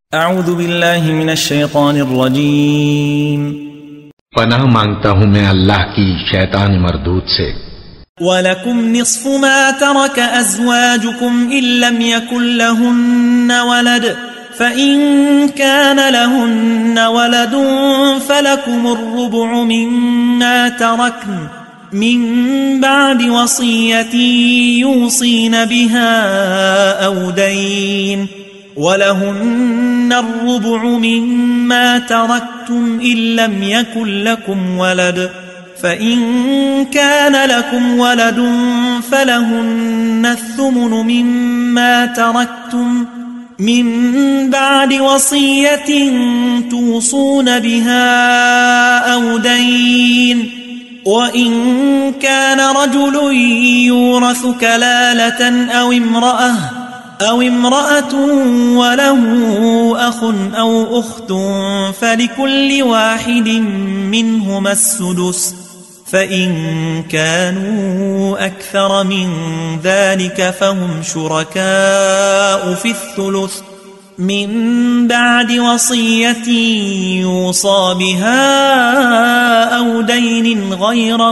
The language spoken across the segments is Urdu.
اعوذ باللہ من الشیطان الرجیم پناہ مانگتا ہوں میں اللہ کی شیطان مردود سے۔ وَلَكُمْ نِصْفُ مَا تَرَكَ أَزْوَاجُكُمْ إِن لَّمْ يَكُن لَّهُنَّ وَلَدٌ فَإِن كَانَ لَهُنَّ وَلَدٌ فَلَكُمُ الرُّبُعُ مِمَّا تَرَكْنَ مِن بَعْدِ وَصِيَّةٍ يُوصِينَ بِهَا أَوْ دَيْنٍ وَلَهُنَّ الرُّبُعُ مِمَّا تَرَكْتُمْ إِن لَّمْ يَكُن لَّكُمْ وَلَدٌ فَإِن كَانَ لَكُمْ وَلَدٌ فَلَهُنَّ الثُّمُنُ مِمَّا تَرَكْتُمْ مِن بَعْدِ وَصِيَّةٍ تُوصُونَ بِهَا أَوْ دَيْنٍ وَإِن كَانَ رَجُلٌ يُورَثُ كَلَالَةً أو امرأة وله أخ أو أخت فلكل واحد منهما السدس فإن كانوا أكثر من ذلك فهم شركاء في الثلث من بعد وصية يوصى بها أو دين غير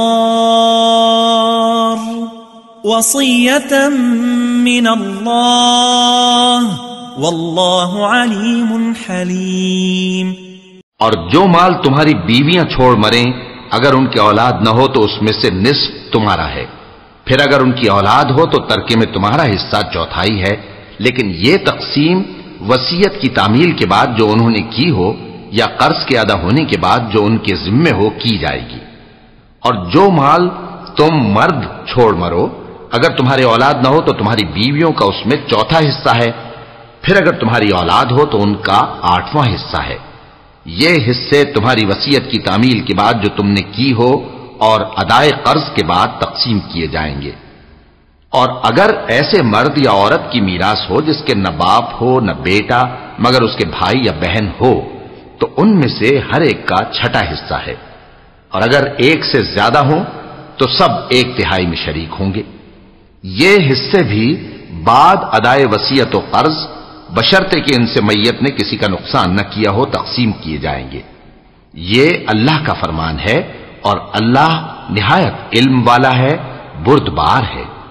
مضار وصية من اللہ واللہ علیم حلیم۔ اور جو مال تمہاری بیویاں چھوڑ مریں اگر ان کی اولاد نہ ہو تو اس میں سے نصف تمہارا ہے، پھر اگر ان کی اولاد ہو تو ترکے میں تمہارا حصہ چوتھائی ہے، لیکن یہ تقسیم وصیت کی تعمیل کے بعد جو انہوں نے کی ہو یا قرض کے ادا ہونے کے بعد جو ان کے ذمے ہو کی جائے گی۔ اور جو مال تم مرد چھوڑ مرو اگر تمہاری اولاد نہ ہو تو تمہاری بیویوں کا اس میں چوتھا حصہ ہے، پھر اگر تمہاری اولاد ہو تو ان کا 8واں حصہ ہے۔ یہ حصے تمہاری وصیت کی تعمیل کے بعد جو تم نے کی ہو اور ادائے قرض کے بعد تقسیم کیے جائیں گے۔ اور اگر ایسے مرد یا عورت کی میراث ہو جس کے نہ باپ ہو نہ بیٹا مگر اس کے بھائی یا بہن ہو تو ان میں سے ہر ایک کا چھٹا حصہ ہے، اور اگر ایک سے زیادہ ہوں تو سب 1/3 میں شریک ہوں گے۔ یہ حصے بھی بعد ادائے وصیت و قرض بشرطے کہ ان سے میت نے کسی کا نقصان نہ کیا ہو تقسیم کیے جائیں گے۔ یہ اللہ کا فرمان ہے اور اللہ نہایت علم والا ہے، بردبار ہے۔